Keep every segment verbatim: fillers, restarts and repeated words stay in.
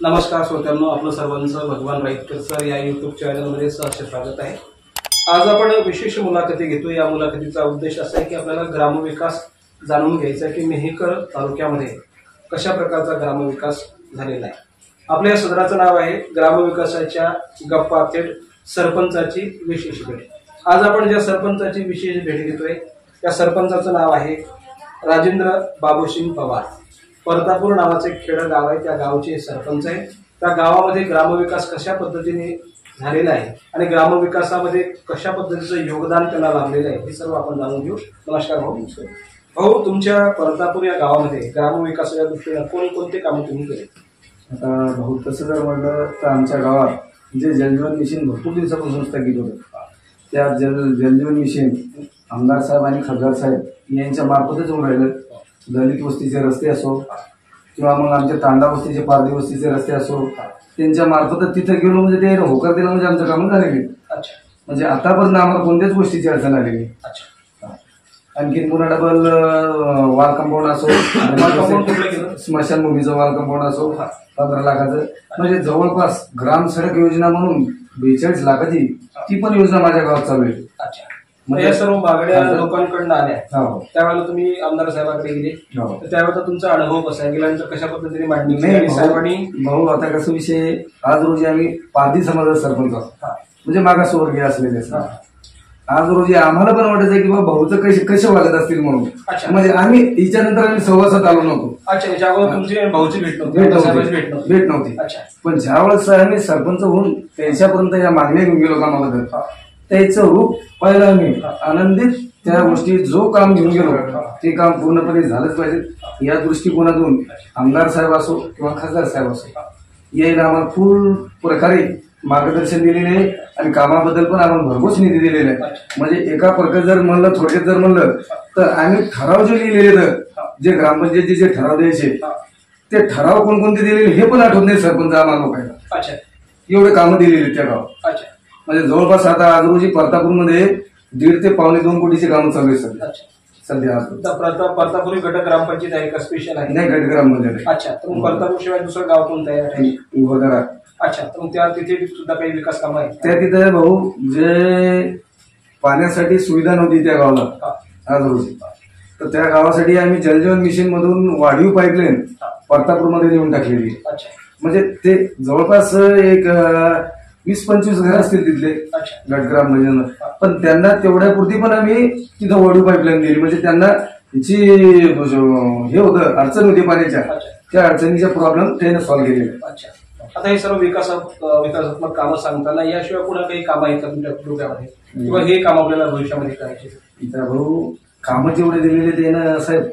नमस्कार श्रोत्यांनो, आपलं सर्वांचं भगवान राईतकर सर या यूट्यूब चॅनलमध्ये सहर्ष स्वागत आहे। आज आपण विशेष मुलाखती घेतो। या मुलाखतीचा उद्देश असा आहे की आपल्याला ग्रामविकास जाणून घ्यायचा आहे की मेहकर तालुक्यामध्ये कशा प्रकारचा ग्रामविकास झालेला आहे। आपल्या सदराचं नाव आहे ग्रामविकासाच्या गप्पा थेट सरपंचाची विशेष भेट। आज आपण ज्या सरपंचाची विशेष भेट घेतोय त्या सरपंचाचं नाव आहे राजेंद्र बाबूसिंग पवार। परतापूर नावाचे खेड गाव आहे, त्या गावचे सरपंच आहे। त्या गावामध्ये ग्रामविकास कशा पद्धतीने झालेला आहे आणि ग्रामविकासामध्ये कशा पद्धतीचं योगदान त्यांना लाभलेलं आहे हे सर्व आपण जाणून घेऊ। नमस्कार भाऊ। भाऊ, तुमच्या परतापूर या गावामध्ये ग्रामविकासाच्या दृष्टीने कोणकोणते कामं तुम्ही केले? आता भाऊ तसं जर म्हणलं तर आमच्या गावात जे जलजीवन मिशन भरपूर दिवसापासून स्थगित होतं, त्या जल जलजीवन मिशन आमदार साहेब आणि खासदार साहेब यांच्या मार्फतच होऊन राहिलं। दलित वस्तीचे रस्ते असो किंवा मग आमच्या तांडा वस्तीचे पारधी वस्तीचे रस्ते असो, त्यांच्या मार्फतच तिथे गेलो म्हणजे ते होकार दिला म्हणजे आमचं कामं झालेली। अच्छा, म्हणजे आतापर्यंत आम्हाला कोणत्याच गोष्टीची अडचण आलेली। अच्छा, आणखी पुन्हा डबल वॉल कंपाऊंड असो, स्मशानभूमीचं वॉल कंपाऊंड असो पंधरा लाखाचं, म्हणजे जवळपास ग्राम सडक योजना म्हणून बेचाळीस लाखाची ती पण योजना माझ्या गावात चालू आहे। अच्छा, म्हणजे या सर्व मागण्या लोकांकडून आल्या, त्यावेळेला तुम्ही आमदार साहेबांकडे गेले, तर त्यावेळेला तुमचा अनुभव कसा गेल्यानंतर कशा पद्धतीने मांडणी केली साहेबांनी? भाऊ आता कसं विषय, आज रोजी आम्ही पारधी समाजाचा सरपंच आहोत, म्हणजे मागासवर्गीय असलेले असतात। आज रोजी आम्हाला पण वाटायचं की बाबा भाऊचं कसे कसे वागत असतील म्हणून, म्हणजे आम्ही हिच्यानंतर आम्ही सहवासात आलो नव्हतो। अच्छा, ज्यावेळेला तुमची भाऊची भेट नव्हती, भेट नव्हती। अच्छा, पण ज्यावेळेस आम्ही सरपंच होऊन त्यांच्यापर्यंत या मागण्या घेऊन गेलो कामाबद्दल, त्याचं रूप पाहिलं आम्ही आनंदित। त्या गोष्टी जो काम घेऊन गेलो ते काम पूर्णपणे झालंच पाहिजे या दृष्टिकोनातून आमदार साहेब असो किंवा खासदार साहेब असो यायला आम्हाला फुल प्रकारे मार्गदर्शन दिलेले आहे आणि कामाबद्दल पण आम्हाला भरघोस निधी दिलेला आहे। म्हणजे एका प्रकारे जर म्हणलं, थोडक्यात जर म्हणलं तर आम्ही ठराव जे लिहिलेले तर जे ग्रामपंचायतीचे जे ठराव द्यायचे ते ठराव कोणकोणते दिलेले हे पण आठवत नाही सरपंच आम्हाला लोकांना। अच्छा, एवढे कामं दिलेले त्या गावात। अच्छा, म्हणजे जवळपास आता आज रोजी परतापूरमध्ये दीड ते पावणे दोन कोटीचे काम चालू आहे सध्या। सध्या परतापूर गट ग्रामपंचायत आहे का स्पेशल आहे? नाही, गट ग्रामपंचायत। अच्छा, तर मग परतापूर शिवाय दुसरं गाव कोणतं आहे? वगैरे। अच्छा, तर मग त्या तिथे सुद्धा काही विकास कामं आहेत? त्या तिथे भाऊ जे पाण्यासाठी सुविधा नव्हती त्या गावाला आज रोजी, तर त्या गावासाठी आम्ही जलजीवन मिशन मधून वाढीव पाईपलाईन परतापूरमध्ये नेऊन टाकलेली। अच्छा, म्हणजे ते जवळपास एक वीस पंचवीस घर असतील तिथले गटग्राम म्हणजे, पण त्यांना तेवढ्यापुरती पण आम्ही तिथं वाढीव पाईपलाईन दिली। म्हणजे त्यांना जी हे होतं अडचण होती पाण्याच्या, त्या अडचणीचा प्रॉब्लेम त्याने सॉल्व्ह केलेला। अच्छा, आता हे सर्व विकास विकासात्मक कामं सांगताना याशिवाय पुन्हा काही कामं आहेत का तुमच्या डोक्यामध्ये, किंवा हे काम आपल्याला भविष्यामध्ये करायचे? इथं भाऊ कामं जेवढे दिलेले ते ना साहेब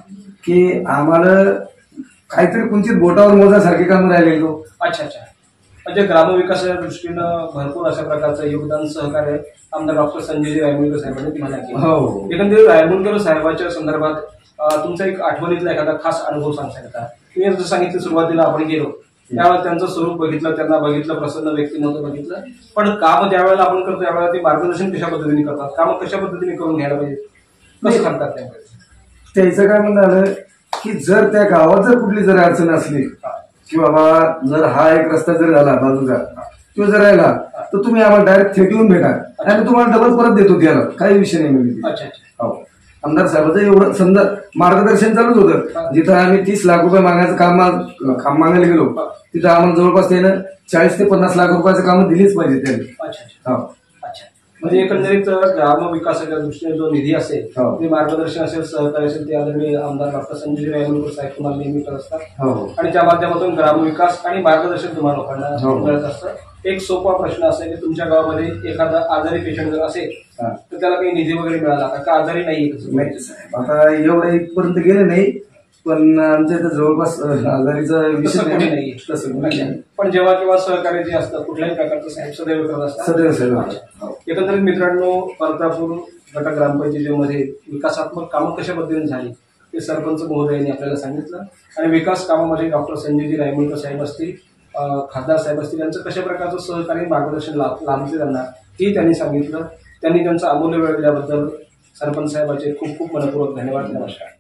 की आम्हाला काहीतरी कुंचित बोटावर मोजासारखे कामं राहिलेलो। अच्छा अच्छा, म्हणजे ग्रामविकासाच्या दृष्टीनं भरपूर अशा प्रकारचं योगदान सहकार्य आमदार डॉक्टर संजय रायमुलकर साहेबांनी तुम्हाला केलं। एकंदरीत रायमुलकर साहेबांच्या संदर्भात तुमचा एक आठवणीतला एखादा खास अनुभव सांगता का? तुम्ही जसं सांगितलं सुरुवातीला आपण गेलो त्यावेळेला त्यांचं स्वरूप बघितलं, त्यांना बघितलं, प्रसन्न व्यक्ती नव्हतं बघितलं, पण काम ज्या वेळेला आपण करतो त्यावेळेला ते मार्गदर्शन कशा पद्धतीने करतात, कामं कशा पद्धतीने करून घ्यायला पाहिजे, कसं सांगतात त्यामध्ये? त्याचं काय म्हणणं आलं की जर त्या गावात जर कुठली जर अडचण असली की बाबा जर हा एक रस्ता जर झाला बाजूचा तो जर राहिला तर तुम्ही आम्हाला डायरेक्ट थेट येऊन भेटा आणि तुम्हाला डबल परत देतो त्याला, काही विषय नाही म्हणजे। अच्छा अच्छा, हो, आमदार साहेबांचं एवढं समजा मार्गदर्शन चालूच होतं। जिथं आम्ही तीस लाख रुपये मागायचं काम काम मागायला गेलो तिथं आम्हाला जवळपास त्यानं चाळीस ते पन्नास लाख रुपयाचं काम दिलीच पाहिजे त्यांनी। अच्छा अच्छा, म्हणजे एकंदरीत ग्रामविकासाच्या दृष्टीने जो निधी असेल ते मार्गदर्शन असेल, सहकार्य असेल, ते आदरणीय आमदार डॉक्टर संजय रायमुलकर साहेब तुम्हाला नेहमी करत असतात आणि त्या माध्यमातून ग्रामविकास आणि मार्गदर्शन तुम्हाला लोकांना मिळत असतं। एक सोपा प्रश्न असा आहे की तुमच्या गावामध्ये एखादा आजारी पेशंट जर असेल तर त्याला काही निधी वगैरे मिळाला का? आजारी नाही साहेब, आता एवढं इथपर्यंत गेले नाही, पण आमच्या इथं जवळपास आजारीचा विषय नाही तसं, पण जेव्हा केव्हा सहकार्य जे असतं कुठल्याही प्रकारचं साहेब सदैव करत असतात। सदैव साहेब। एकंदरीत मित्रांनो, परतापूर गट ग्रामपंचायतीमध्ये विकासात्मक कामं कशा पद्धतीने झाली ते सरपंच महोदयांनी आपल्याला सांगितलं आणि विकास कामामध्ये डॉक्टर संजयजी रायमुलकर साहेब असतील, खासदार साहेब असतील, यांचं कशा प्रकारचं सहकार्य मार्गदर्शन लाभते त्यांना हे त्यांनी सांगितलं। त्यांनी त्यांचा अमूल्य वेळ दिल्याबद्दल सरपंच साहेबांचे खूप खूप मनपूर्वक धन्यवाद। नमस्कार।